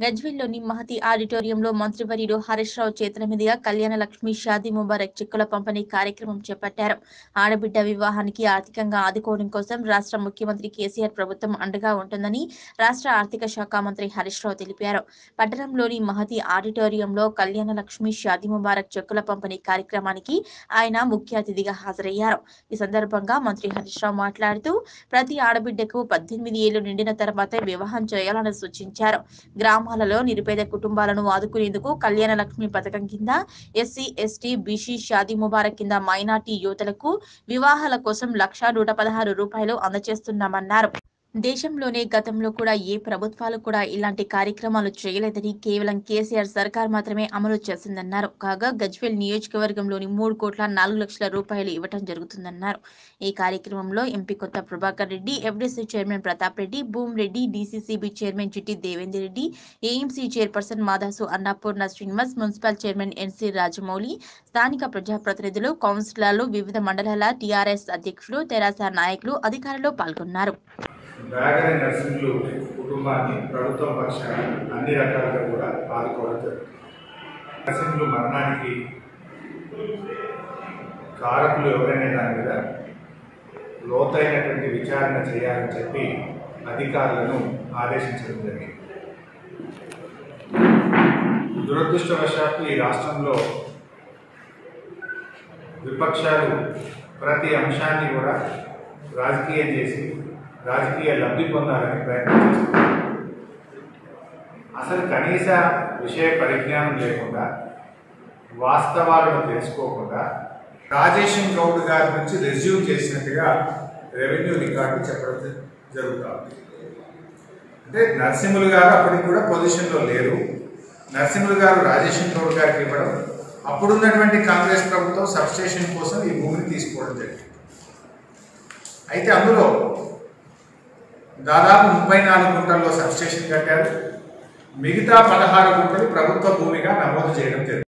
గజ్వేల్లోని మహతి ఆడిటోరియంలో మంత్రివర్యులు హరీష్ రావు చేతుల మీదుగా కళ్యాణ లక్ష్మి షాదీ ముబారక్ చెక్కుల పంపిణీ కార్యక్రమం చేపట్టారు. ఆడబిడ్డ వివాహానికి ఆర్థికంగా ఆదుకోవడం కోసం రాష్ట్ర ముఖ్యమంత్రి కేసీఆర్ ప్రభుత్వం అండగా ఉంటుందని రాష్ట్ర ఆర్థిక శాఖ మంత్రి హరీష్ రావు తెలిపారు. పట్టణంలోని మహతి ఆడిటోరియంలో కళ్యాణ లక్ష్మి షాదీ ముబారక్ చెక్కుల పంపిణీ కార్యక్రమానికి ఆయన ముఖ్య అతిథిగా హాజరయ్యారు. ఈ సందర్భంగా మంత్రి హరీష్ రావు మాట్లాడుతూ ప్రతి ఆడబిడ్డకు 18 ఏళ్లు నిండిన తర్వాతే వివాహం చేయాలని సూచించారు. గ్రామాలలో నిరుపేద కుటుంబాలను ఆదుకునేందుకు కళ్యాణ లక్ష్మి పథకం కింద SC, ST, BC Shaadi Mubarak కింద మైనార్టీ యువతలకు వివాహాల కోసం 1,116 రూపాయలు అందజేస్తున్నామన్నారు. దేశంలోనే గతంలో కూడా ఏ ప్రభుత్వాలు కూడా ఇలాంటి కార్యక్రమాలు చేయలేదని కేవలం కేసీఆర్ సర్కార్ మాత్రమే అమలు చేసిందన్నారు. కాగా గజ్వేల్ నియోజకవర్గంలోని 3,04,00,000 రూపాయలు ఇవ్వటం జరుగుతుందన్నారు. ఈ కార్యక్రమంలో MP Kotha Prabhakar Reddy, FDC chairman Pratap Reddy, Bhumireddy, DCCB chairman Chitti Devender Reddy, AMC chairperson Madasu Annapurna Srinivas, municipal chairman NC Rajamouli, స్థానిక ప్రజాప్రతినిధులు, కౌన్సిలర్లు, వివిధ మండలాల టీఆర్ఎస్ అధ్యక్షులు, తెరాస నాయకులు, అధికారులు పాల్గొన్నారు. బ్యాగరి నర్సింగ్లు కుటుంబాన్ని ప్రభుత్వం పక్షాన అన్ని రకాలుగా కూడా ఆదుకోవడం జరుగుతుంది. నర్సింగ్లు మరణానికి కారకులు ఎవరైనా దాని మీద లోతైనటువంటి విచారణ చేయాలని చెప్పి అధికారులను ఆదేశించడం జరిగింది. దురదృష్టవశాత్తు ఈ రాష్ట్రంలో విపక్షాలు ప్రతి అంశాన్ని కూడా రాజకీయం చేసి రాజకీయ లబ్ధి పొందాలని ప్రయత్నం చేస్తున్నారు. అసలు కనీస విషయ పరిజ్ఞానం లేకుండా, వాస్తవాలను తెలుసుకోకుండా రాజేశం గౌడ్ గారి నుంచి రెజ్యూమ్ చేసినట్టుగా రెవెన్యూ రికార్డు చెప్పడం జరుగుతుంది. అంటే నరసింహులు గారు అప్పటికి కూడా పొజిషన్లో లేరు. నరసింహులు గారు రాజేశం గౌడ్ గారికి ఇవ్వడం, అప్పుడున్నటువంటి కాంగ్రెస్ ప్రభుత్వం సబ్స్టేషన్ కోసం ఈ భూమిని తీసుకోవడం జరిగింది. అయితే అందులో దాదాపు 34 గుంటల్లో సబ్స్టేషన్ కట్టారు. మిగతా 16 గుంటలు ప్రభుత్వ భూమిగా నమోదు చేయడం జరిగింది.